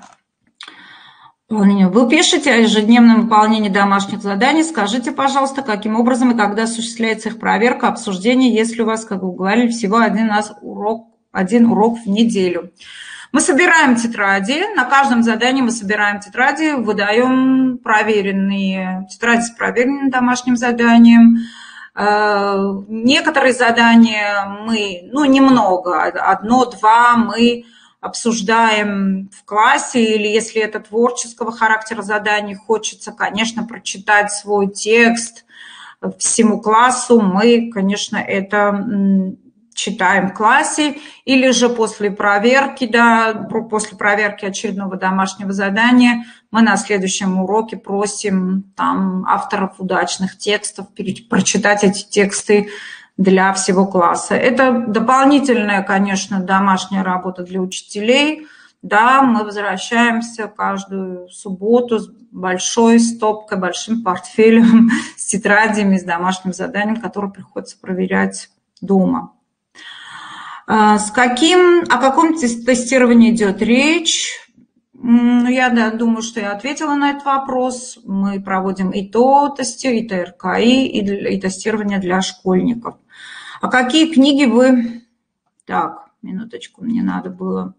Вы пишете о ежедневном выполнении домашних заданий. Скажите, пожалуйста, каким образом и когда осуществляется их проверка, обсуждение, если у вас, как вы говорили, всего один урок в неделю. Мы собираем тетради, на каждом задании мы собираем тетради, выдаем проверенные тетради с проверенным домашним заданием. Некоторые задания мы, немного, 1-2 мы обсуждаем в классе, или если это творческого характера задание, хочется, конечно, прочитать свой текст всему классу, мы, конечно, это читаем в классе, или же после проверки, да, после проверки очередного домашнего задания мы на следующем уроке просим там авторов удачных текстов прочитать эти тексты для всего класса. Это дополнительная, конечно, домашняя работа для учителей. Да, мы возвращаемся каждую субботу с большой стопкой, большим портфелем, с тетрадями, с домашним заданием, которое приходится проверять дома. О каком тестировании идет речь? Я думаю, что я ответила на этот вопрос. Мы проводим и ТО-тесты, и ТРКИ, и тестирование для школьников. А какие книги вы... Так, минуточку, мне надо было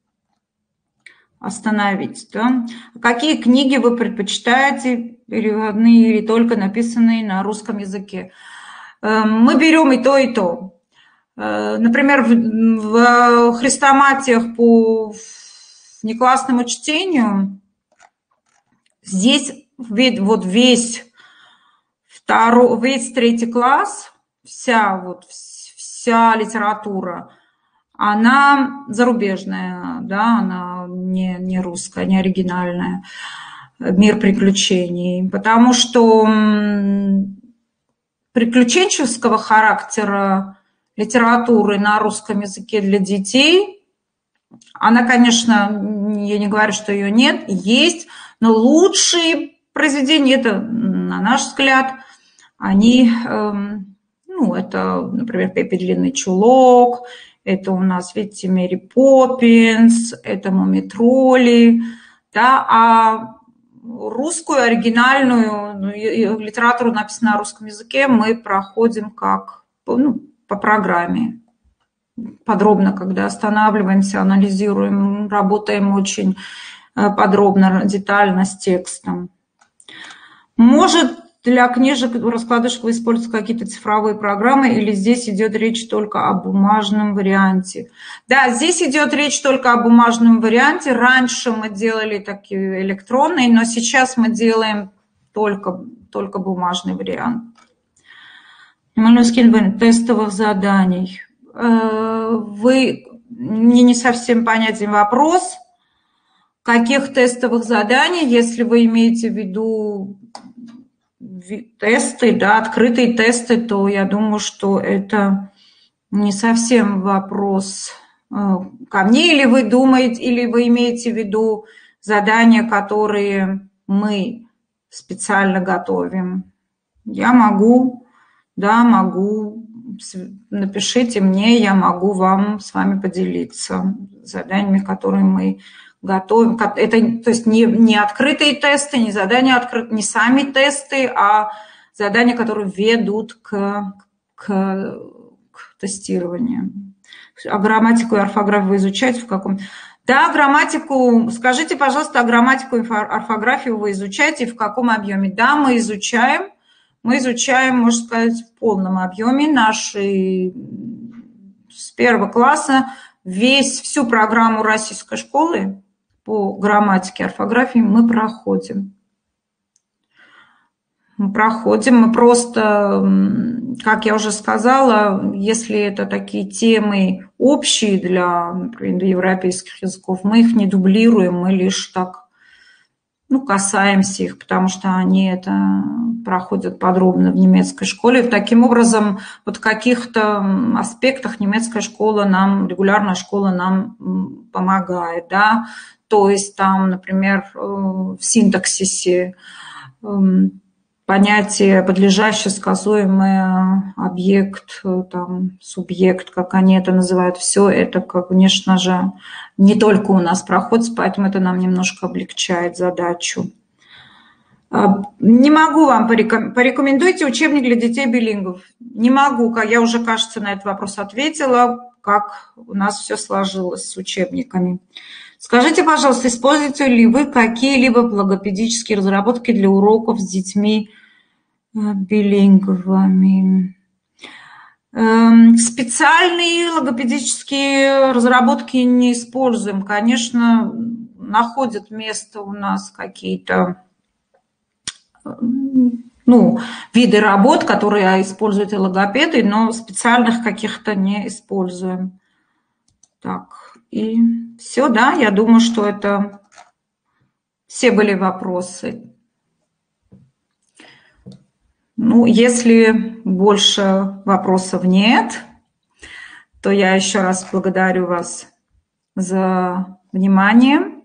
остановить. Да? Какие книги вы предпочитаете, переводные или только написанные на русском языке? Мы берем и то, и то. Например, в хрестоматиях по внеклассному чтению здесь вот весь третий класс, вся литература, она зарубежная, да, она не русская, не оригинальная, мир приключений, потому что приключенческого характера литературы на русском языке для детей, она, конечно, я не говорю, что ее нет, есть, но лучшие произведения, это, на наш взгляд, они, это, например, «Пеппи длинный чулок», это у нас, видите, Мэри Поппинс, это «Мумий-тролли», да, а русскую, оригинальную литературу, написанную на русском языке, мы проходим по программе. Подробно, когда останавливаемся, анализируем, работаем очень подробно, детально с текстом. Может, для книжек, раскладушек вы используете какие-то цифровые программы, или здесь идет речь только о бумажном варианте? Да, здесь идет речь только о бумажном варианте. Раньше мы делали такие электронные, но сейчас мы делаем только бумажный вариант. Тестовых заданий. Вы мне не совсем понятен вопрос. Каких тестовых заданий, если вы имеете в виду тесты, да, открытые тесты, то я думаю, что это не совсем вопрос ко мне, или вы думаете, или вы имеете в виду задания, которые мы специально готовим. Я могу, напишите мне, я могу с вами поделиться заданиями, которые мы готовим. Это, то есть не открытые тесты, не задания открытые, не сами тесты, а задания, которые ведут к тестированию. А грамматику и орфографию вы изучаете в каком? Да, грамматику, скажите, пожалуйста, а грамматику и орфографию вы изучаете в каком объеме? Да, мы изучаем, можно сказать, в полном объеме с первого класса всю программу российской школы по грамматике, орфографии мы проходим. Мы просто, как я уже сказала, если это такие темы общие для, например, европейских языков, мы их не дублируем, мы лишь так, касаемся их, потому что они это проходят подробно в немецкой школе. И таким образом, в каких-то аспектах немецкая школа регулярная школа нам помогает, да. То есть там, например, в синтаксисе понятие подлежащее, сказуемое, объект, субъект, как они это называют, все это, конечно же, не только у нас проходит, поэтому это нам немножко облегчает задачу. Не могу вам порекомендуйте учебник для детей-билингвов. Не могу, я уже, кажется, на этот вопрос ответила, как у нас все сложилось с учебниками. Скажите, пожалуйста, используете ли вы какие-либо логопедические разработки для уроков с детьми билингвами? Специальные логопедические разработки не используем. Конечно, находят место у нас какие-то ну, виды работ, которые используют и логопеды, но специальных каких-то не используем. Так, и все, да, я думаю, что это все были вопросы. Ну, если больше вопросов нет, то я еще раз благодарю вас за внимание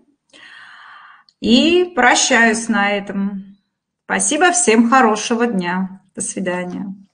и прощаюсь на этом. Спасибо, всем хорошего дня. До свидания.